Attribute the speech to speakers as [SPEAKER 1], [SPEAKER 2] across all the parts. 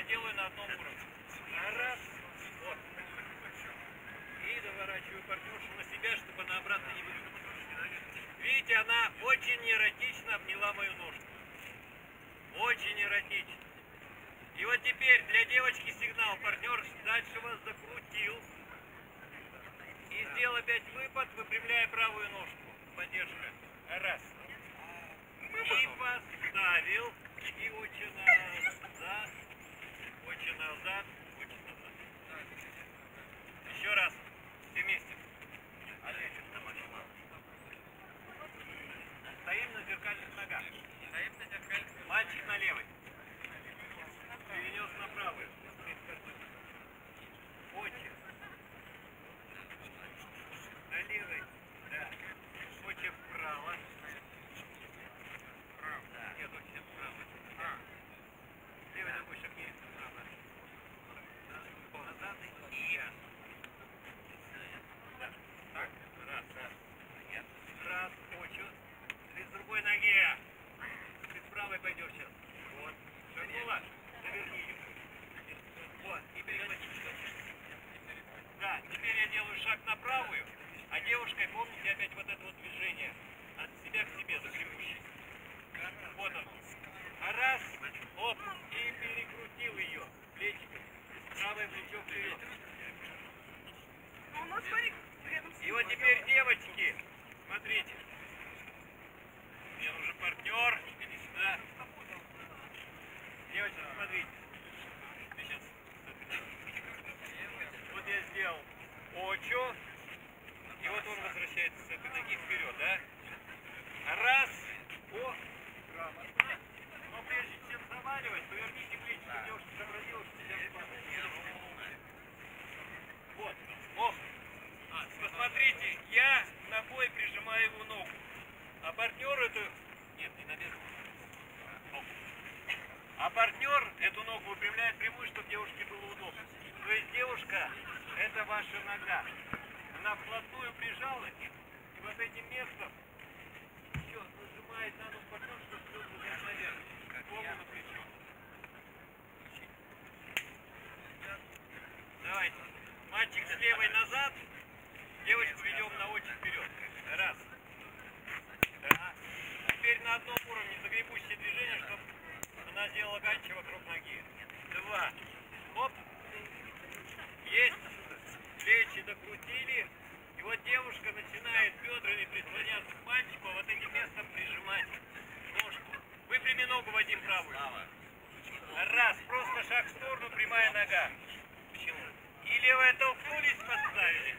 [SPEAKER 1] делаю на одном уровне. Раз. Вот. И доворачиваю партнершу на себя, чтобы она обратно не выгнулась. Видите, она очень эротично обняла мою ножку. Очень эротично. И вот теперь для девочки сигнал. Партнер дальше вас закрутил. И сделал опять выпад, выпрямляя правую ножку. Поддержка. Раз. И поставил. И очень назад. Очень назад. Очень назад. Еще раз. Все вместе. Стоим на зеркальных ногах. Мальчик на левой. Перенес на правую. Очень. На левой. Да. Очень вправо. Вправо. Да. Нет, очень вправо. Левой ногой шагни. Вправо. Назад и. Да. Так. Раз. Нет. Раз. Очень. Ты с другой ноги. Ты с правой пойдешь сейчас. Вот. Шагнула. Заверни ее. Вот. И перехватить. Да. Теперь я делаю шаг на правую. А девушкой, помните опять вот это вот движение от себя к себе загребущий. Вот он. Раз, оп, и перекрутил ее плечиком. Правое плечо вперед. И вот теперь, девочки, смотрите. Мне нужен партнер. Иди сюда. Девочки, смотрите. Сейчас. Вот я сделал очо. И вот он возвращается с этой ноги вперед, да? Раз. О. Право. Но прежде чем заваливать, поверните плечи, чтобы девушка сообразила, что тебя не падает. Вот. О. Посмотрите, я ногой прижимаю его ногу. А партнер эту... Нет, не наверх. А партнер эту ногу выпрямляет прямую, чтобы девушке было удобно. То есть девушка, это ваша нога. Она вплотную прижалась, и вот этим местом еще нажимает на ногу партнер, чтобы все взять наверх. Голову на плечо. Давайте. Мальчик с левой назад, девочку ведем на очень вперед. Раз. Да. Теперь на одном уровне загребущее движение, чтобы она сделала ганчи вокруг ноги. Два. Оп. Есть. Плечи докрутили. И вот девушка начинает бедрами прислоняться к мальчику, а вот этим местом прижимать ножку. Выпрями ногу, Вадим, правую. Раз. Просто шаг в сторону, прямая нога. И левая толкнулись, поставили.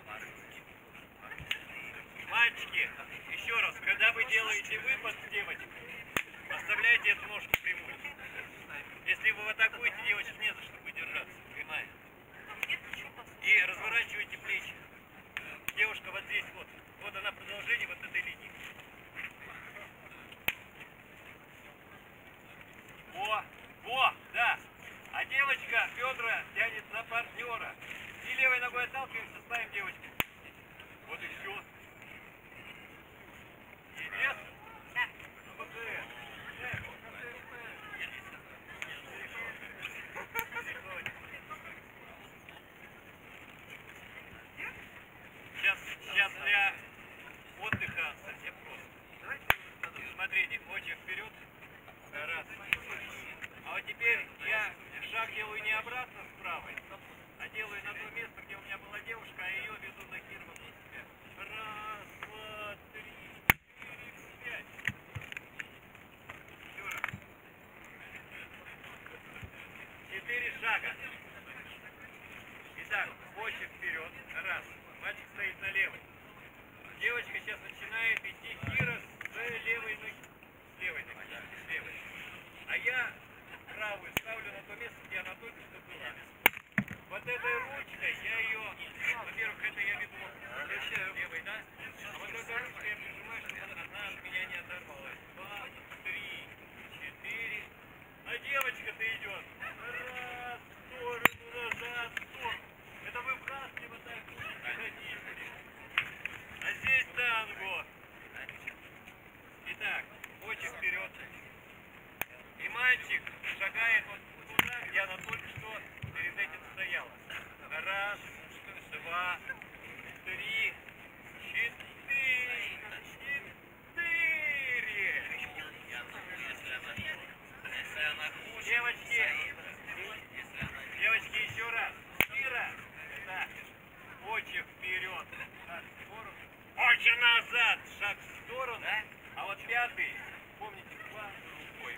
[SPEAKER 1] Мальчики, еще раз, когда вы делаете выпад с девочкой, поставляйте эту ножку прямую. Если вы атакуете, девочек не за что выдержаться. Прямая. И разворачивайте плечи. Девушка вот здесь вот. Вот она продолжение вот этой линии. Во, да. А девочка бедра тянет на партнера. И левой ногой отталкиваемся, ставим девочку. Вот и все. Нет? Да. Сейчас для отдыха совсем просто. Смотрите, очень вперед. Раз. А вот теперь я шаг делаю не обратно с правой, а делаю на то место, где у меня была девушка, а ее веду за хирмом на себя. Раз, два, три, 4, 5. Еще раз. 4 шага. Итак, очень вперед. Раз. Мальчик стоит на левой. Девочка сейчас начинает идти хиро с левой ноги. С левой ноги. С левой. А я правую ставлю на то место, где она только что была. Вот этой ручкой я ее, во-первых, это я веду левой, да? А вот этой ручкой я прижимаю, чтобы она от меня не оторвалась. 2, 3, 4. А девочка-то идет. Раз, в сторону, назад, в сторону. Это вы в краске вот так ходите. А здесь танго. Итак, очень вперед. И мальчик шагает вот туда, где она только что перед этим стояла. Раз, два, три, четыре. Девочки, еще раз. Кира, это очи вперед, шаг в сторону. Очи назад, шаг в сторону. А вот пятый, помните, два рукой.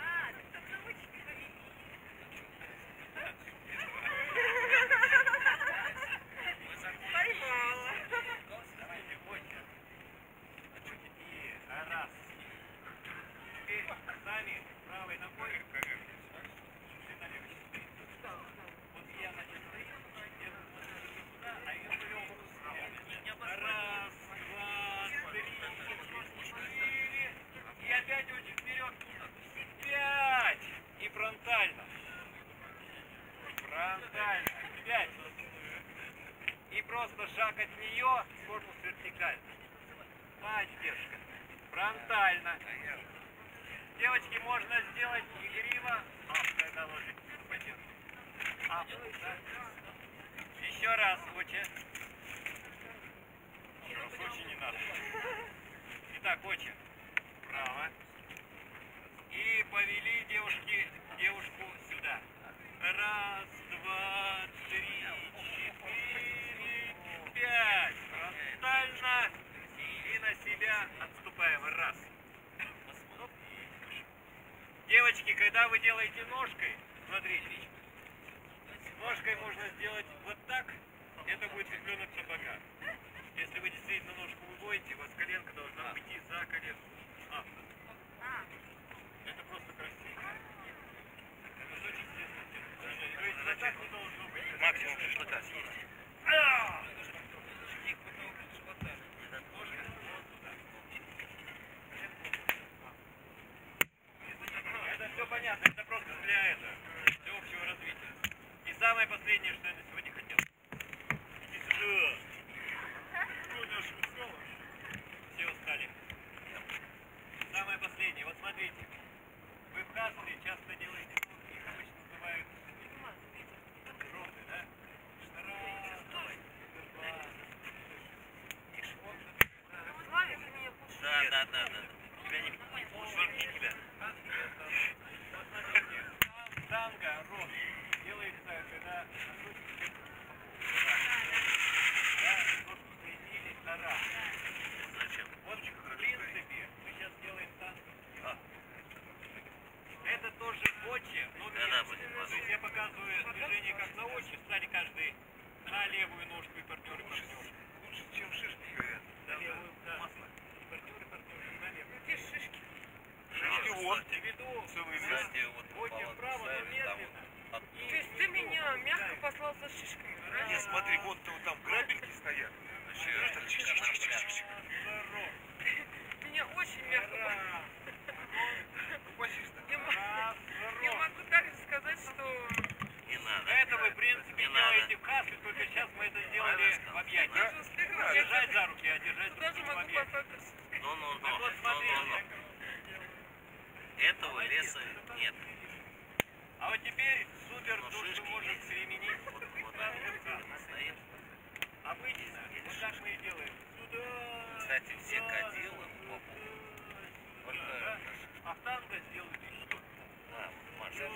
[SPEAKER 1] Давайте, очи. И раз. Теперь сами правой ногой. Вот я начал стоять, сюда, а я повел раз, два, три, четыре. И опять очень вперед. Пять. И фронтально. Фронтально. Пять. И просто шаг от нее, корпус вертикально. Поддержка. Фронтально. Девочки, можно сделать игриво. Когда ложитесь на поддержку. Еще раз, Очи. Очи не надо. Итак, Очи. Право. И повели девушку сюда. Раз, два, три, четыре, пять. Фронтально. И на себя отступаем. Раз. Девочки, когда вы делаете ножкой, смотрите, ножкой можно сделать вот так, это будет цыпленок сапога. Если вы действительно ножку выводите, у вас коленка должна уйти за коленку. Это просто красиво. Это очень естественно. То есть вот так не должно быть. Максимум шашлыка съесть. Это все понятно, это просто для общего развития. И самое последнее, что я на сегодня хотел. Иди сюда. Все устали. Самое последнее, вот смотрите. Вы в кассе часто делаете, их обычно называют роты, да? Да. Тебя не швырни тебя. Вот смотрите, танго, рот делается, когда носочки ножку соединили, раз. Зачем? Вот в принципе мы сейчас делаем танго. Это тоже очи, но то есть я показываю движение как на очи, встали каждый на левую ножку и партнеры. Лучше, чем шишки, говорят. На левую, да. Масло. Партнеры, на левую. Где шишки? Шишки вот. Очи вправо, но медленно.
[SPEAKER 2] То есть ты меня мягко послал за шишками, правильно?
[SPEAKER 3] Нет, смотри, вот там грабельки стоят.
[SPEAKER 2] Меня очень мягко. Я могу также сказать, что...
[SPEAKER 1] Это вы, в принципе, делаете в кассе, только сейчас мы это сделали в объятиях. Держать за руки, а держать руки в объятиях. Так вот, смотрите.
[SPEAKER 4] Этого леса нет.
[SPEAKER 1] А вот теперь супер то, что может применить.
[SPEAKER 4] Стоит.
[SPEAKER 1] Обычно, вот так мы и делаем. Сюда.
[SPEAKER 4] Кстати, все кадилы попу.
[SPEAKER 1] Да? А в танго сделайте что?
[SPEAKER 4] Да, Маша.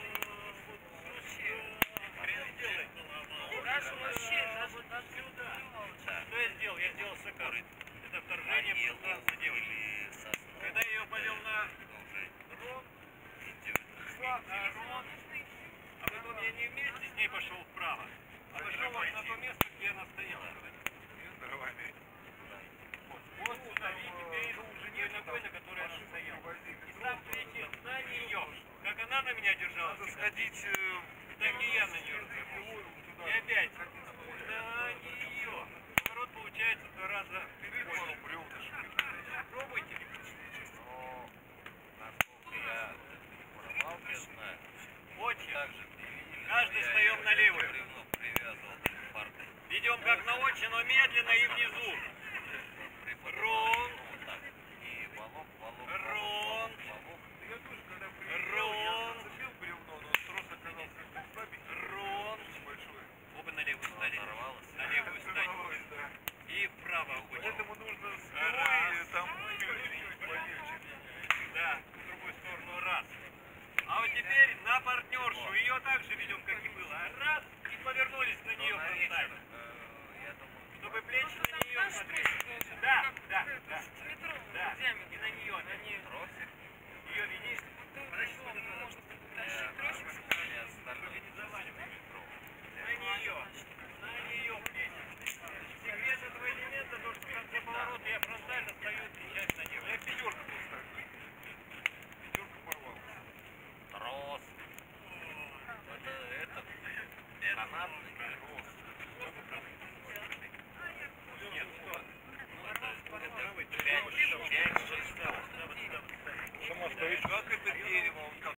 [SPEAKER 2] Даже вообще, даже
[SPEAKER 1] сюда.
[SPEAKER 4] Да.
[SPEAKER 1] Что я сделал? Я сделал сакар. Это вторжение в пространство девушки. Когда я ее повел на рон, а потом я не вместе с ней пошел вправо, а пошел вот на то место, где она стояла. Вот сюда, видите, перейду уже не ногой, на которой она стояла. И сам прилетел на нее. Как она на меня держалась.
[SPEAKER 3] Надо сходить...
[SPEAKER 1] Так и я на нее развернул. И опять на нее. Поворот получается в 2 раза больше. Пробуйте.
[SPEAKER 4] Я урвал, я знаю.
[SPEAKER 1] Очень.
[SPEAKER 4] Также
[SPEAKER 1] Каждый встаем на левую.
[SPEAKER 4] привязывал парку.
[SPEAKER 1] Идем как на очень, но медленно и внизу. Рон.
[SPEAKER 4] Вот так. И волок.
[SPEAKER 1] Рон.
[SPEAKER 3] Я тоже, когда приезжал,
[SPEAKER 1] Рон.
[SPEAKER 3] я зацепил бревно, но трос оказался
[SPEAKER 1] плечи
[SPEAKER 2] Просто
[SPEAKER 1] на
[SPEAKER 2] там
[SPEAKER 1] нее
[SPEAKER 2] наш
[SPEAKER 1] смотри.
[SPEAKER 2] тросик должен,
[SPEAKER 1] Да,
[SPEAKER 2] как
[SPEAKER 1] да,
[SPEAKER 2] это,
[SPEAKER 1] да.
[SPEAKER 2] сантиметровый
[SPEAKER 1] Да,
[SPEAKER 2] диаметр.
[SPEAKER 1] и на нее,
[SPEAKER 2] На нее.
[SPEAKER 4] Тросик.
[SPEAKER 1] Ее видишь?
[SPEAKER 2] Тут можно тащить тросик.
[SPEAKER 4] У меня остальной метров.
[SPEAKER 1] На нее плечи. И вес этого элемента должен в конце поворота, я фронтально стою и встречаюсь на нее.
[SPEAKER 3] У меня пятерка просто. Пятерка порвалась.
[SPEAKER 4] Трос. Это этот. Канатный трос.
[SPEAKER 1] Нет, что?
[SPEAKER 4] Это 5-6 трос.
[SPEAKER 3] Сама стоишь, как это дерево, он как